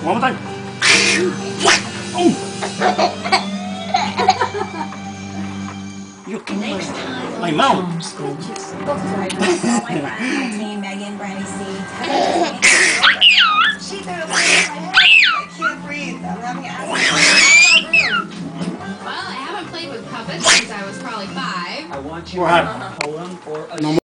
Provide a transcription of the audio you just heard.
One more time. You can Next time. my mouth. My team, Megan, Brandy, Steve. She threw it right in my head. I can't breathe. I'm having asthma. Well, I haven't played with puppets since I was probably 5. I want you What to happened? write a poem or a No